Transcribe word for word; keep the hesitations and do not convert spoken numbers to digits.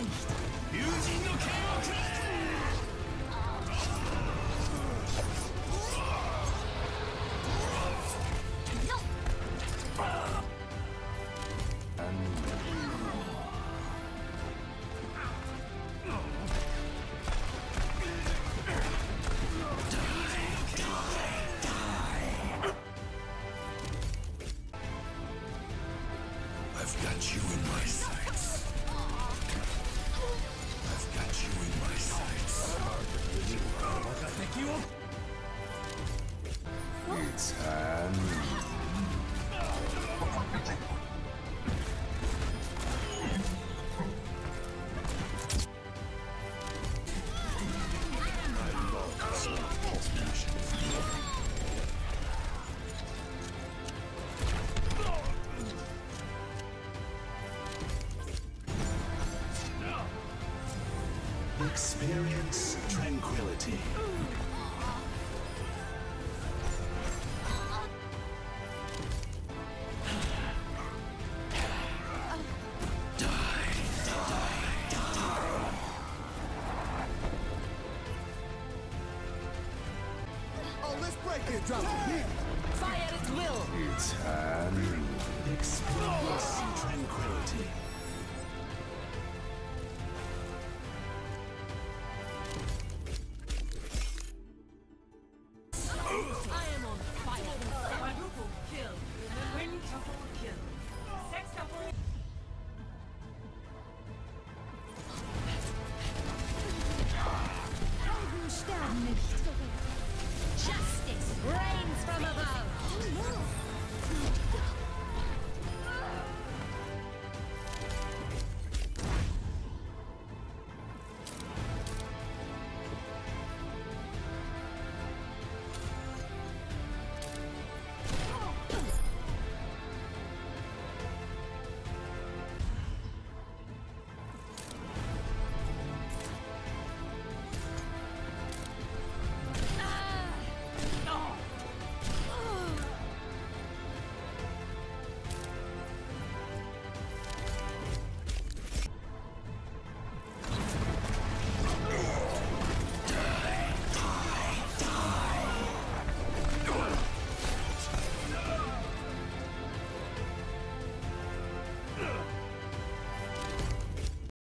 竜神の剣をくれ。I've got you in my sights. I've got you in my sights. It's time. Experience tranquility. Oh, let's break it, drop it. Fire at will. It's time. Experience tranquility.